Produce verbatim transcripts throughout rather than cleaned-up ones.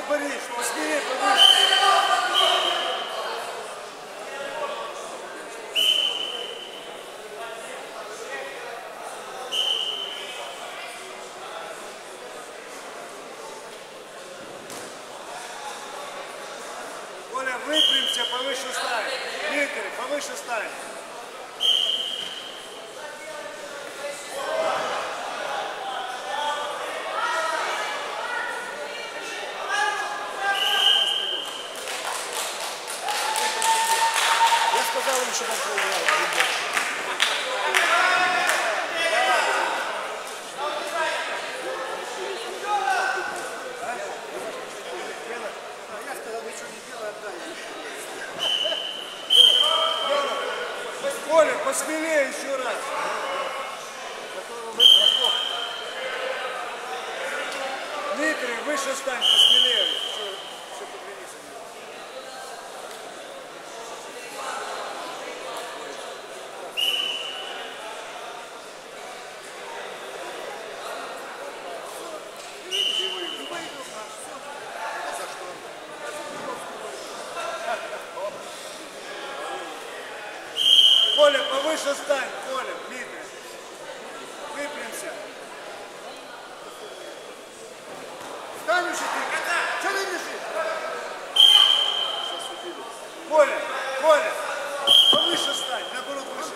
Борис, посмелее, повыше. Коля, выпрямься, повыше стань. Дмитрий, повыше стань. Я сказал им, чтобы он проиграл. Коля, посмелее еще раз. Дмитрий, выше стань, посмелее. Все подвинись. Коля, повыше стань, Коля, Дмитрий. Выпрямся. Стань уже ты. Что ты лежишь? Коля, Коля, повыше стань, наоборот выше.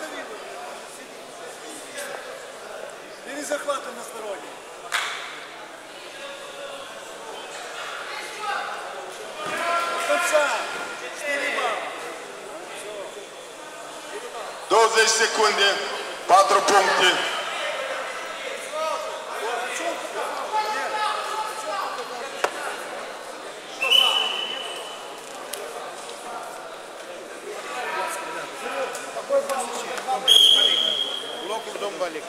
Бери захват односторонний. До конца. четыре балла. douăzeci secunde, patru puncte. Locul domn Balic.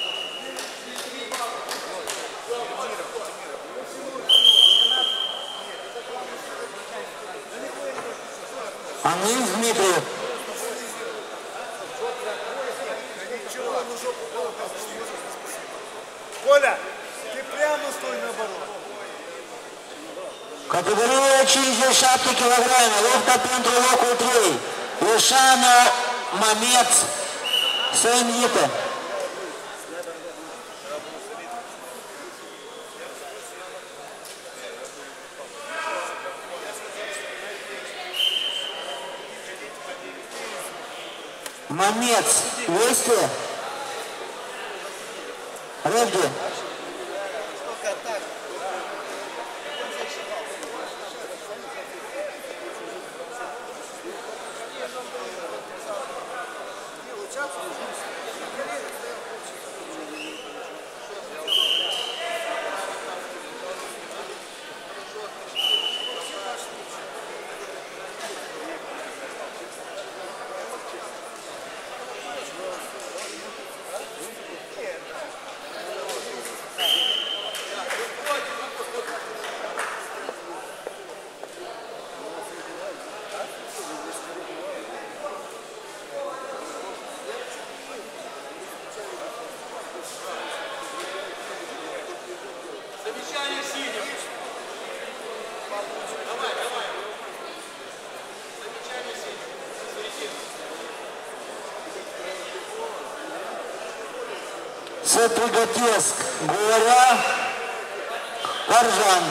Анин Дмитрий. Коля, ты прямо стой наоборот. Categoria cincizeci și șapte kilograme, lupta pentru locul trei. Ieșanu Mameț se invită. Mameț, este? Revde. Să pregătesc Gorea Arjan.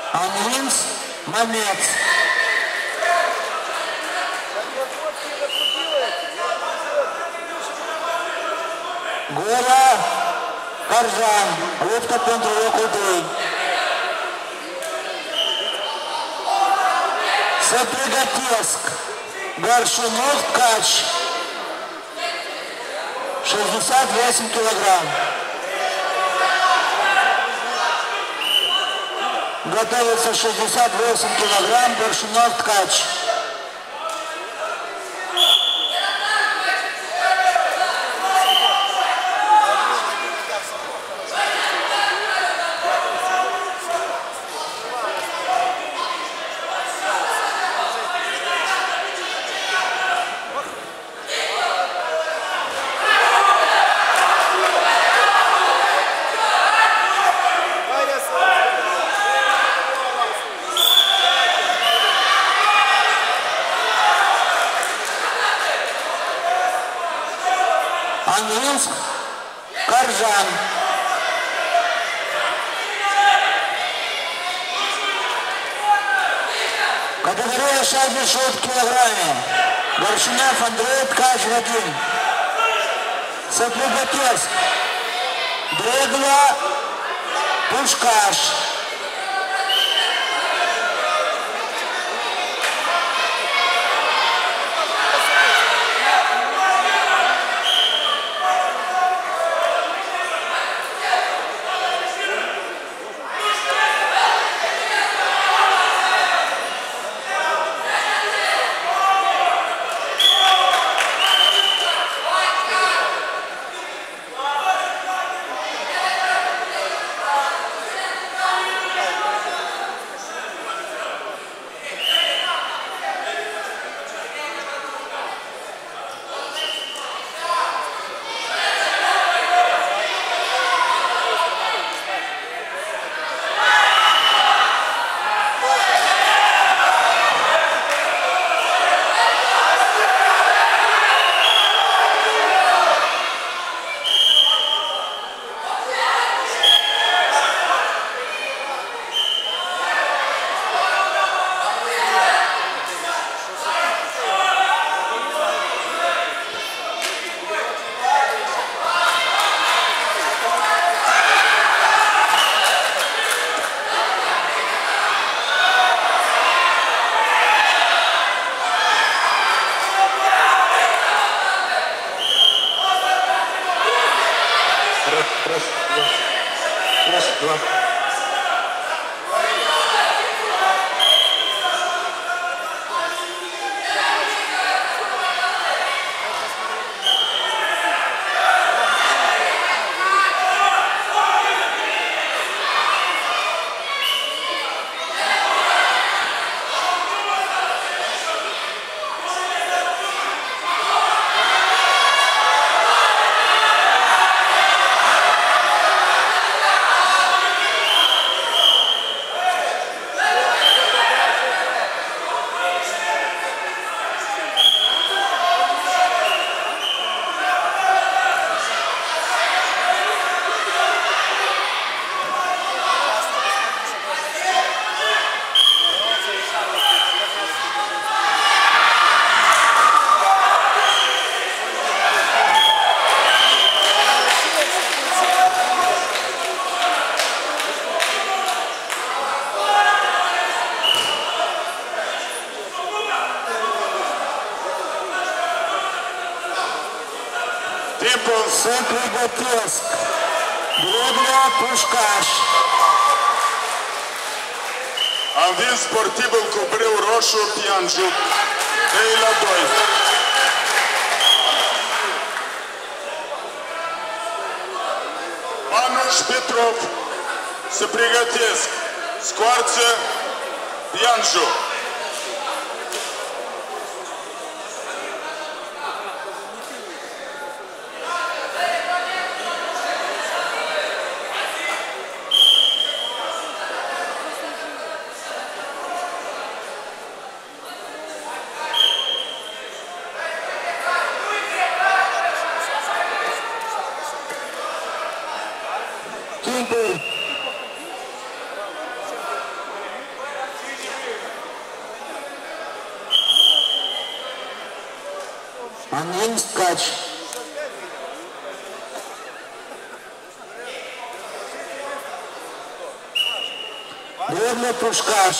Анвинс Мамец. Gura Karjan, luptă pentru locul doi. Se pregătesc Горшунов Ткач, шестьдесят восемь килограмм. Готовится шестьдесят восемь килограмм Горшунов Ткач. Анвинск, Каржан. Категория шестьдесят шесть килограмм. Горшунов Андрей, Ткач Вадим. Соприготовь. Дрегла, Пушкаш. Раз, два. Раз, два. Соприготовь. Дрегля, Пушкаш. Am vins sportivul cu brâu roșu, Pianjuc, trei la doi. Panuș Petrov se pregătesc. Scoarță, Pianjuc. Анвин Ткач. Древля Пушкаш.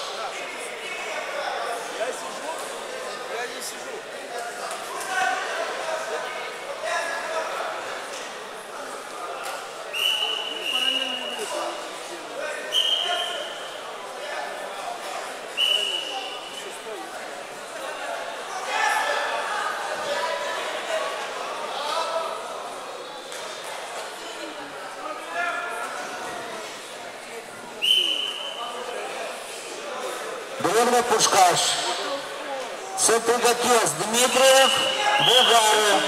Древля Пушкаш. Сапригатес Дмитриев, Булгария.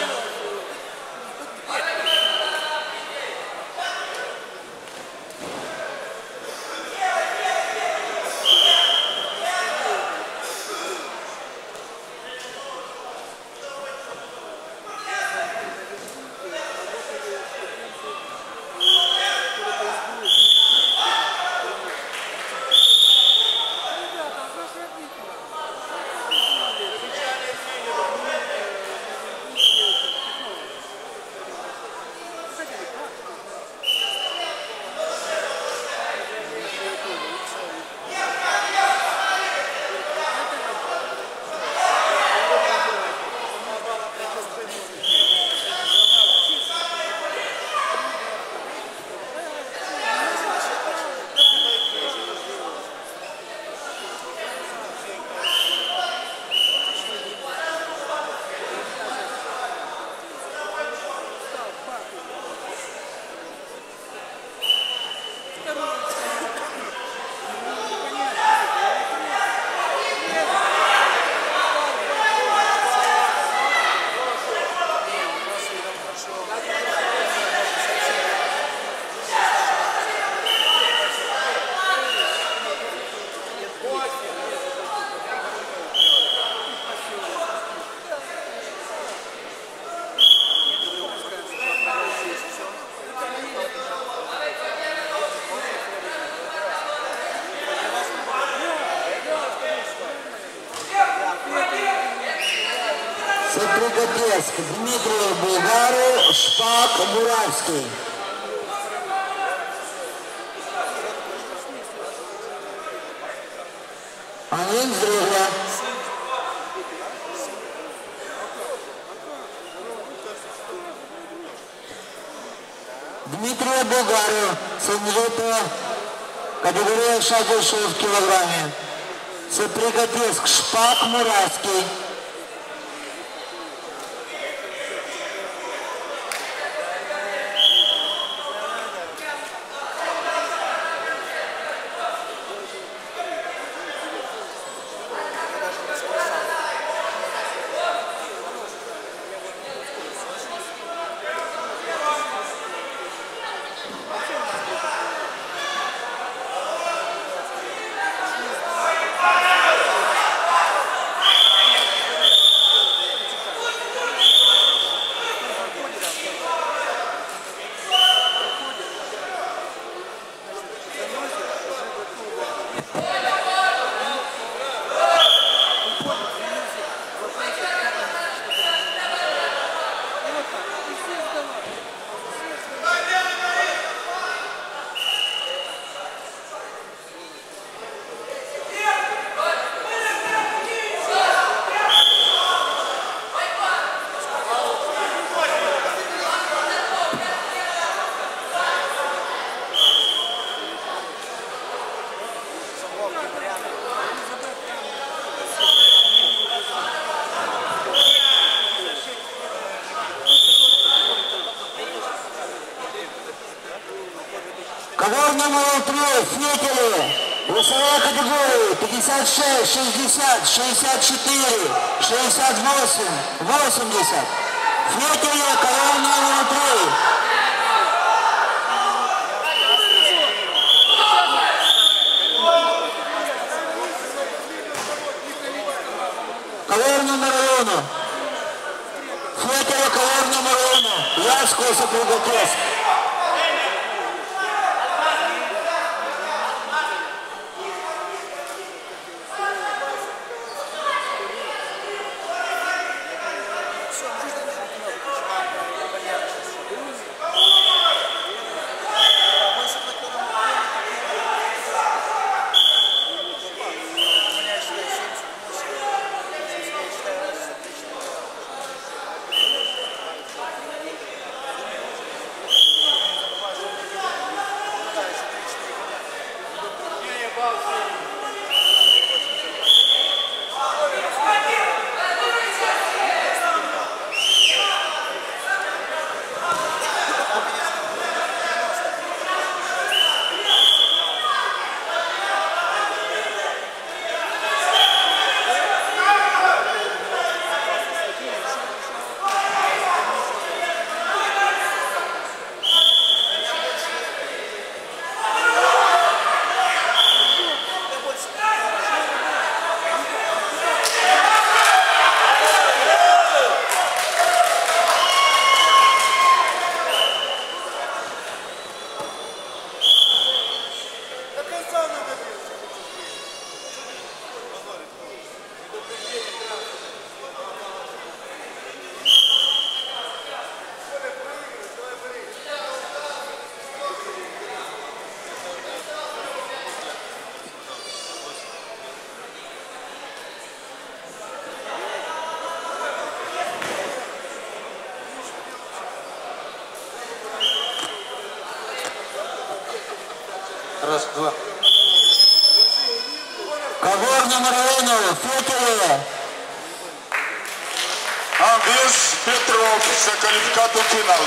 Сапригатеск Дмитрий Булгару, Шпак Муравский. Анвин Древля. Дмитрия Булгару, Санжета, категория шестьдесят шесть в килограмме. Сапригатеск Шпак Муравский. Ковер номер три, Фетели, весовая категория пятьдесят шесть, шестьдесят, шестьдесят четыре, шестьдесят восемь, восемьдесят. Фетели, ковер номер три. Ковер номер один. Фетели, ковер номер один. Яско, Сапригатеск. Ковер номер один, Фетеле. Анвес Петров за квалификацию в финал.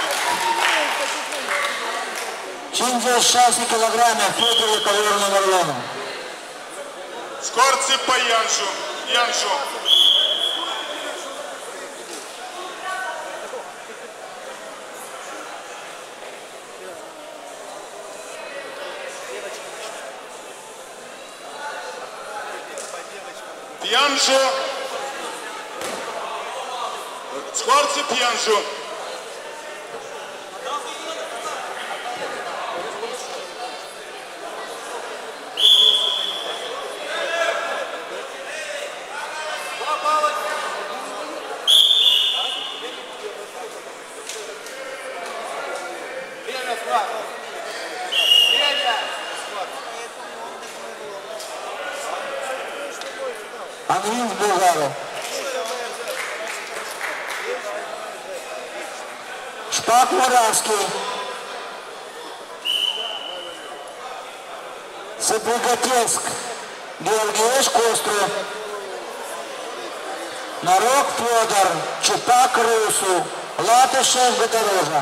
семьдесят шесть килограммов, Фетеле, ковер номер один. Скорцы по Яншу. Яншу. Пьянжу. Скорцы Пьянжу. Анвин в Булгару. Шпак Муравский. Сапогатецк. Георгиевич Костру. Нарок Федор. Чупак Русу. Латышев Гатарожа.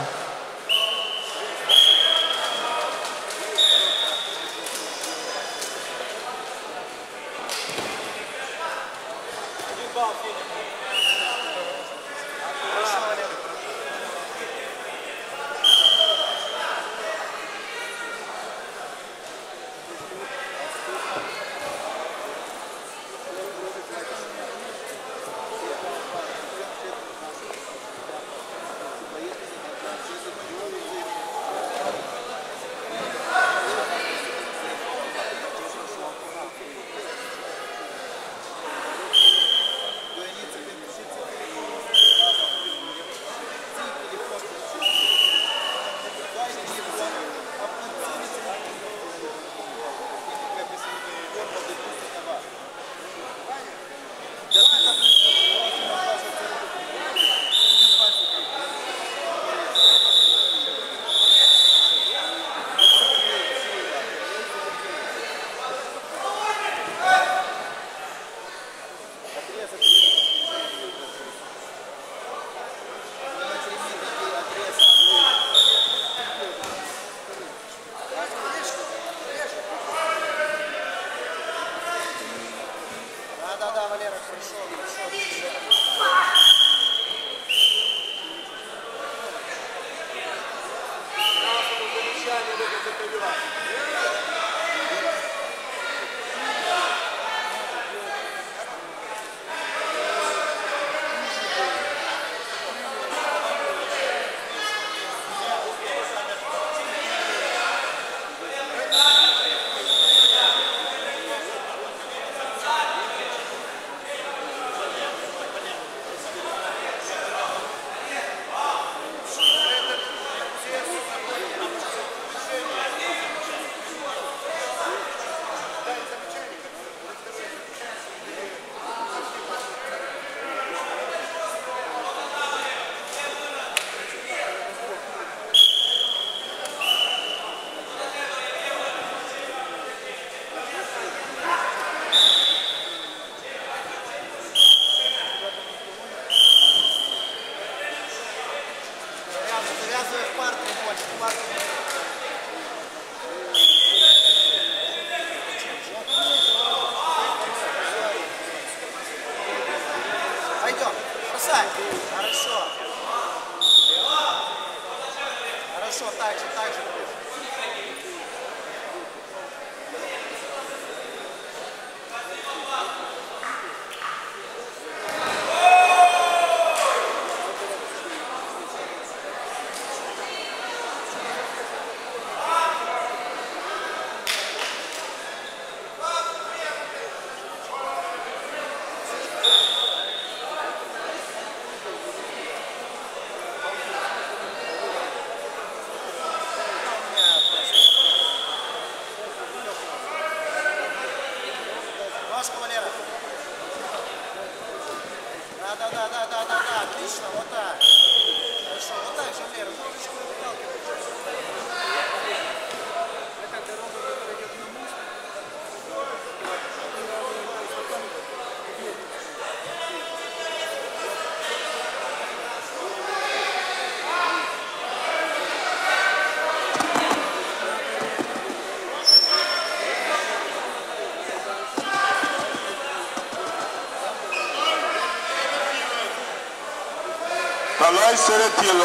Николай Саратило.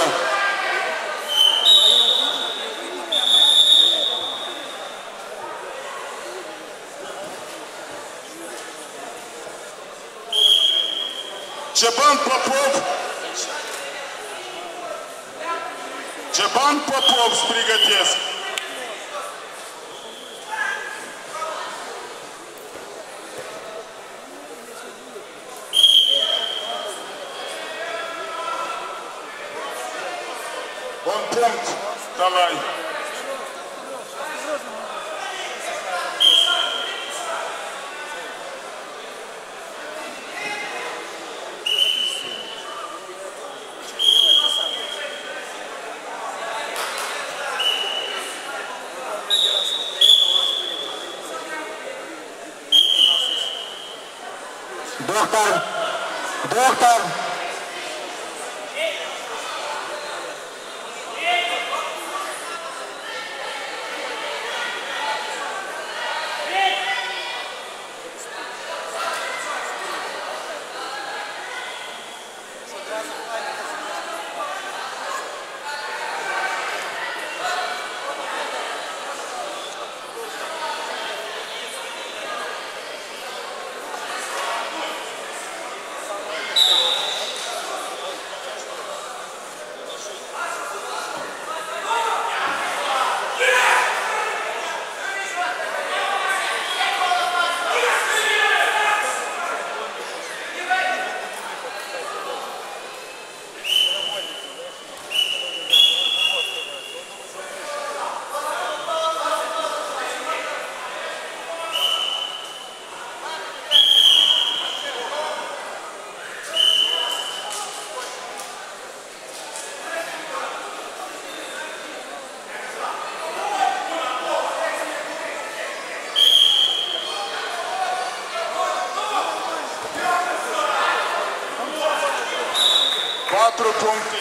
Чебан Попов. Чебан Попов с Бригадецк. Он пункт. Давай. Доктор, доктор. Quatro pontos.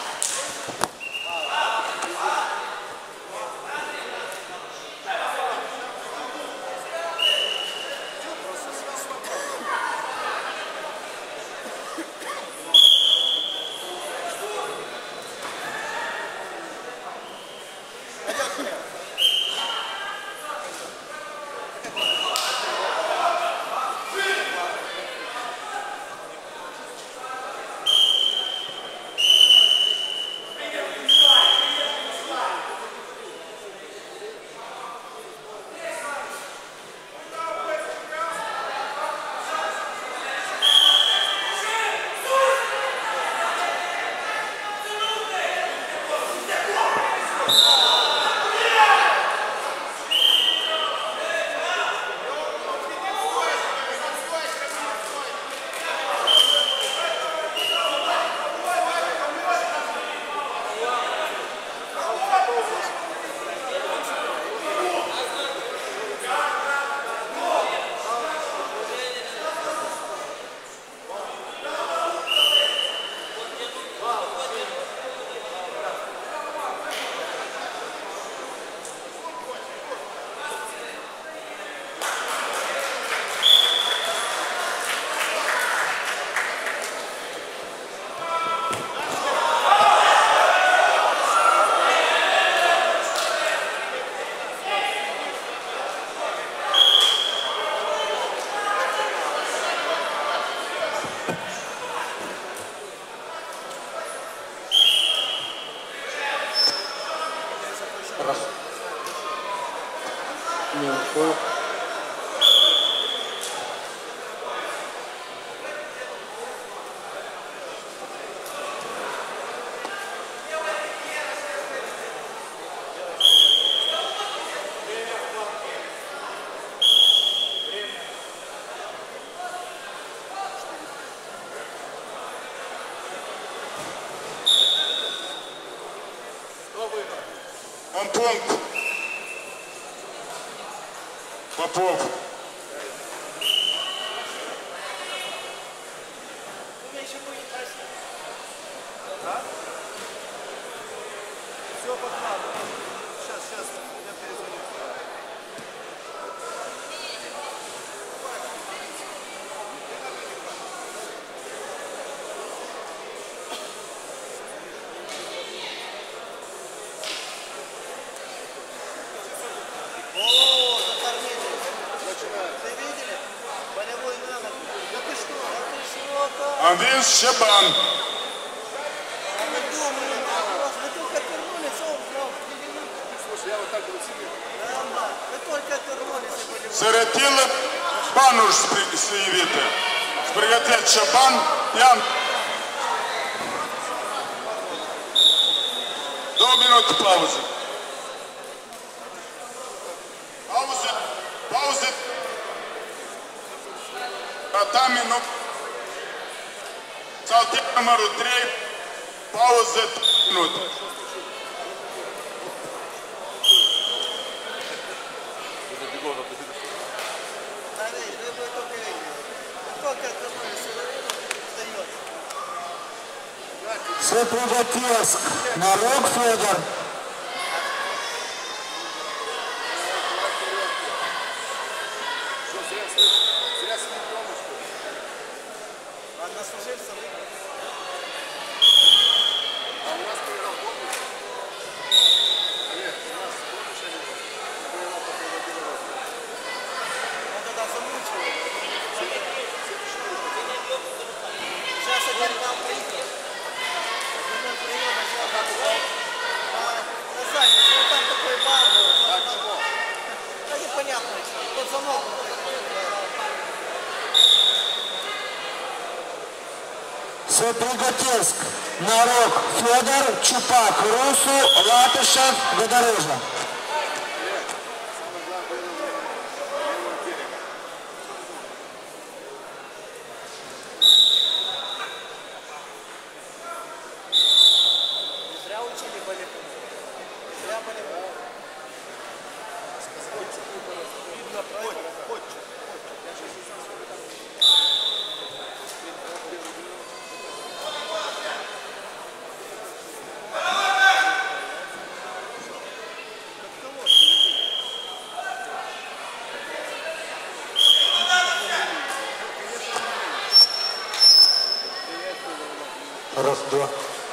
Он пункт. Попов. Все под надо. Сейчас, сейчас, я перезвоню. A învins Șeban. Мы думали, вы только отвернулись, он знал. Слушай, я вот так вот сидел. Да, вы только отвернулись и были. Se retilă Panuș se invită. Se pregătește Șeban, Ian. Două minute pauză. Pauză, pauză. Tatami nu. Saltea numărul trei, pauză trei minute. Se pregătesc Noroc Fedor, Ладно, служился, выиграл. А у нас проиграл помнишь? Нет, у нас помнишь, они проиграл по поводу. Он тогда замучил. Сейчас один нам проиграл. Один проиграл, начал отдавать. На задницу, ну там такой бар был. Так что? Да непонятно, тот замок. se pregătesc Noroc Fedor, Ciupac Rusu, Latышев, Gădăruja. Зря учили были. Зря были. Видно, правильно. Хоть. Раз, два.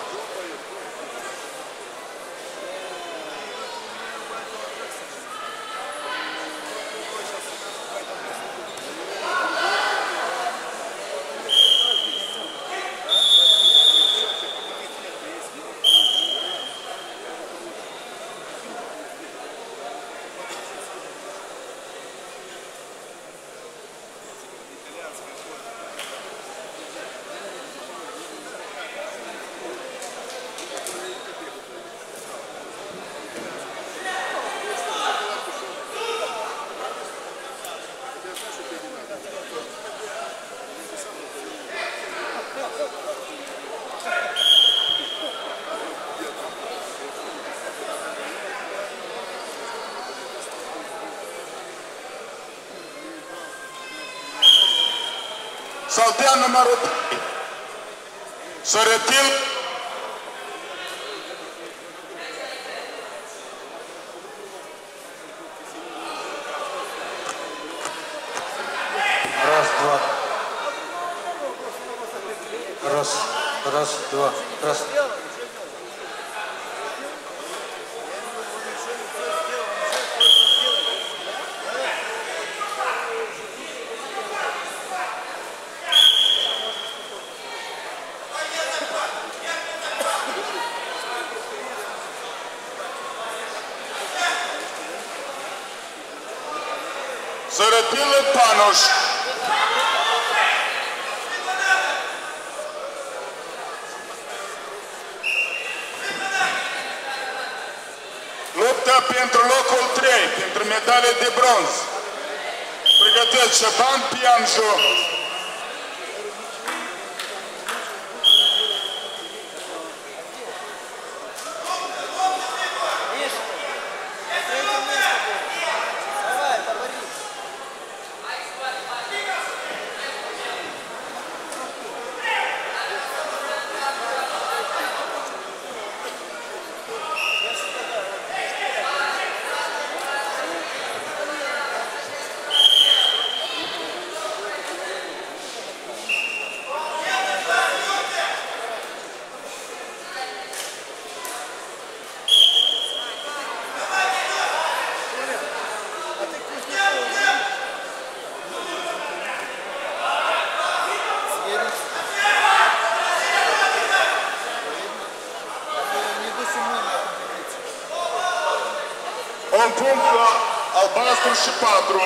Saltea numărul trei. Sărătil. Раз, два. Раз, раз, два. Раз. Sărătil Panuș. Luptă pentru locul trei, pentru medalie de bronz. Pregătesc Șeban Pianju. patruzeci și patru.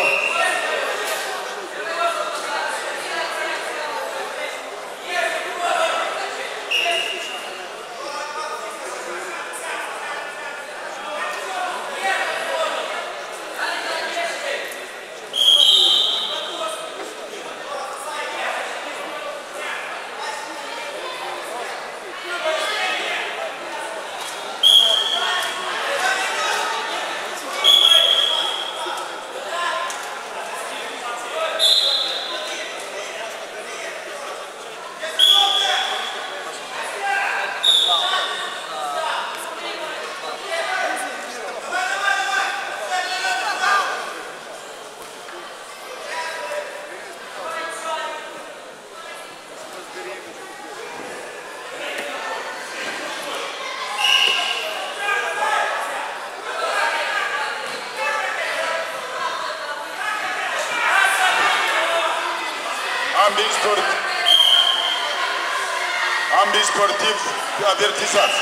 Ambii sportivi, ambii sportivi avertizați.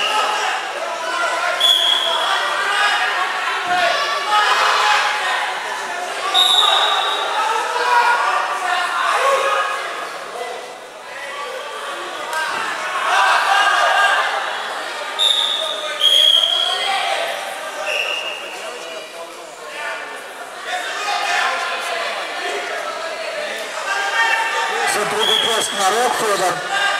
Să pregătesc noroc, Fedor.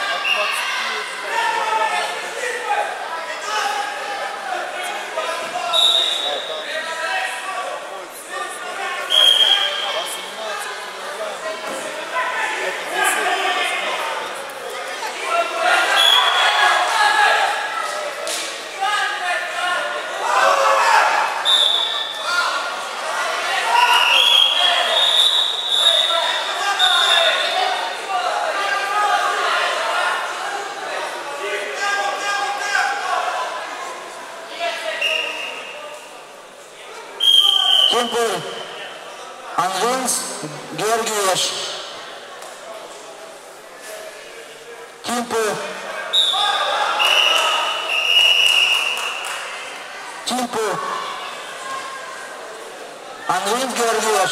Timpul Anvins Gheorghiuș. Timpul Timpul Anvins Gheorghiuș.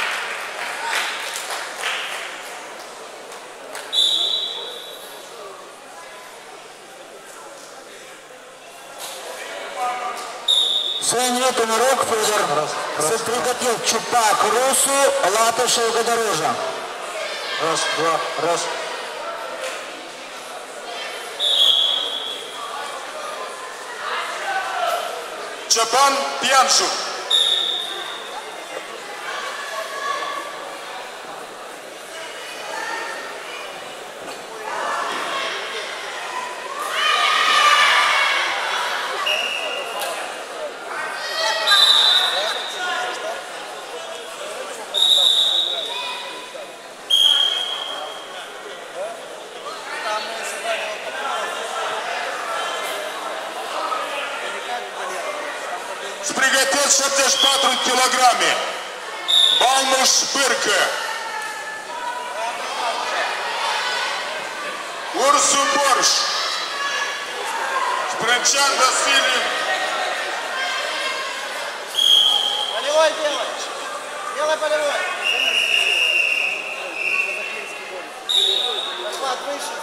Свиньи, норок, Федор, се приготовил Чупак, Русу, Латышев, Годорожа. Раз, два, раз. Cepan Pianșu. Pregătesc șaptezeci și patru kilograme. Balmuș Bârcă. Ursu Borș. Sprâncean Vasile. Полевой делай. Делай полевой. Захват выше.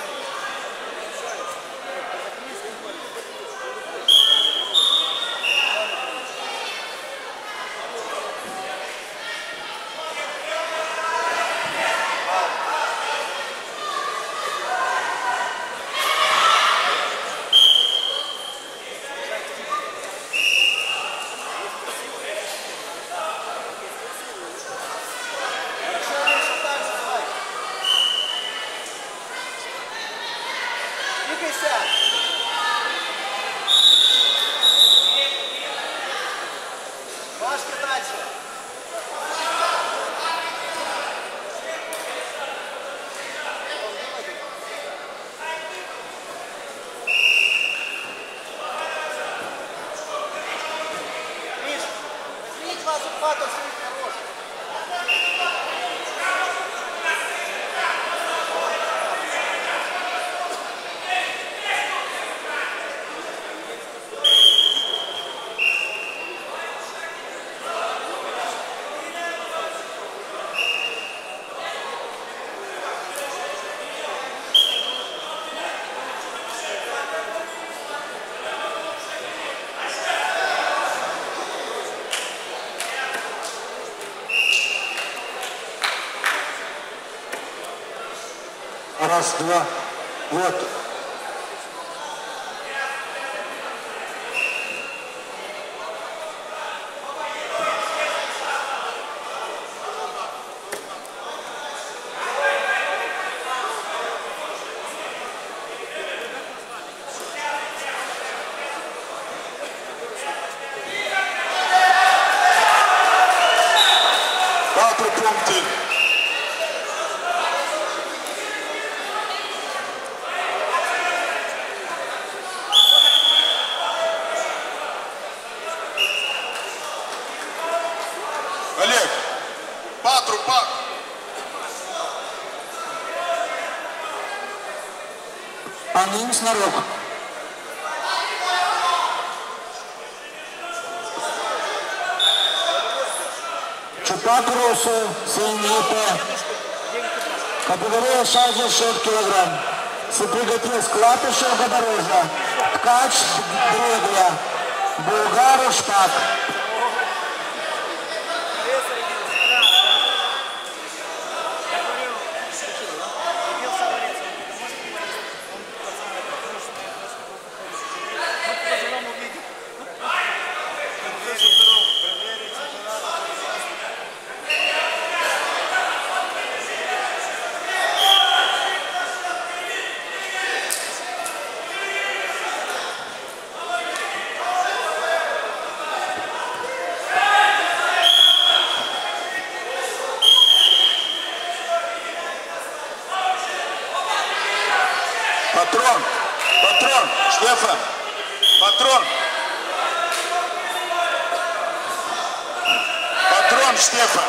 Раз, два. Вот. Quatro pontos. Олег, quatro, quatro. Paninhos na roca. Чупак Росу, Синьита. Категория шестьдесят шесть килограмм. Сопряготец Клапишев Ходорожа. Ткач Дрегля. Булгару Шпак. Патрон, патрон, Штефан, патрон. Патрон, Штефан.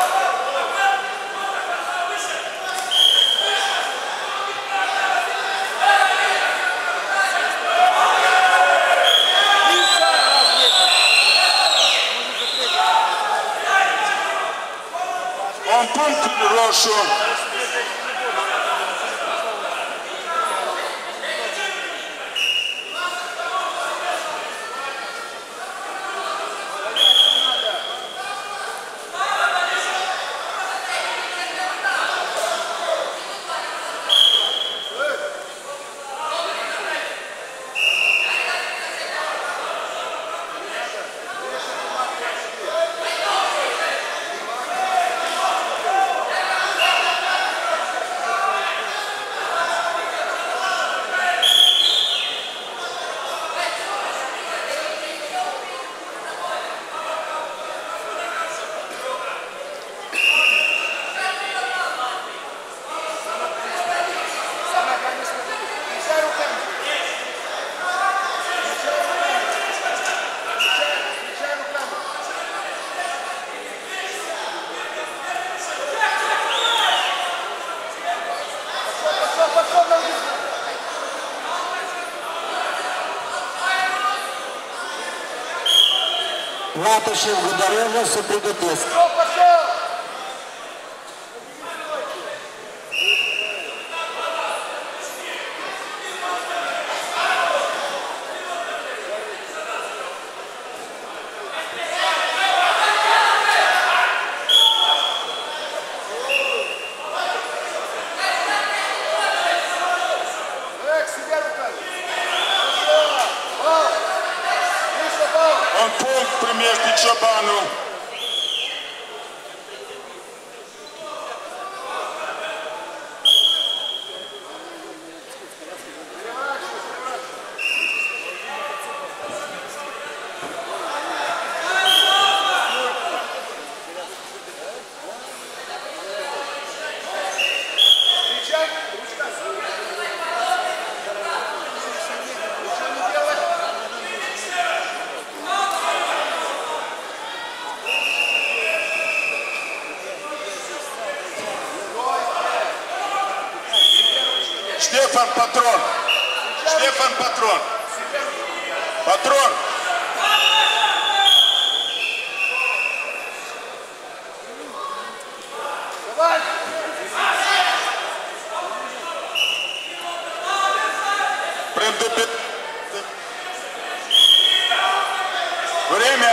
Он пункт Рошу. Латышев Ходорожа, Сопряготец. Он пункт примерно Чабану. Штефан, патрон. Штефан, патрон. Патрон. Предупреждение. Время.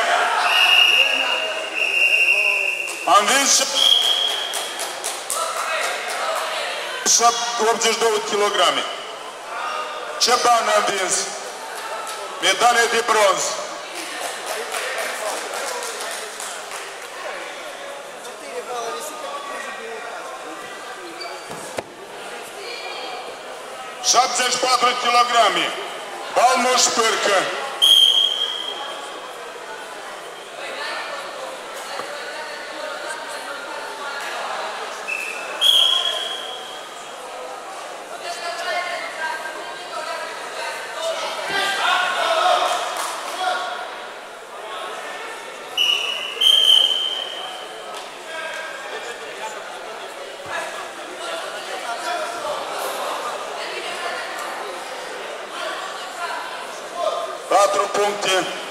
Он видит, optzeci și două kilograme. Ceban a învins. Medalie de bronz. șaptezeci și patru kilograme. Balmuș Pârcă. patru puncte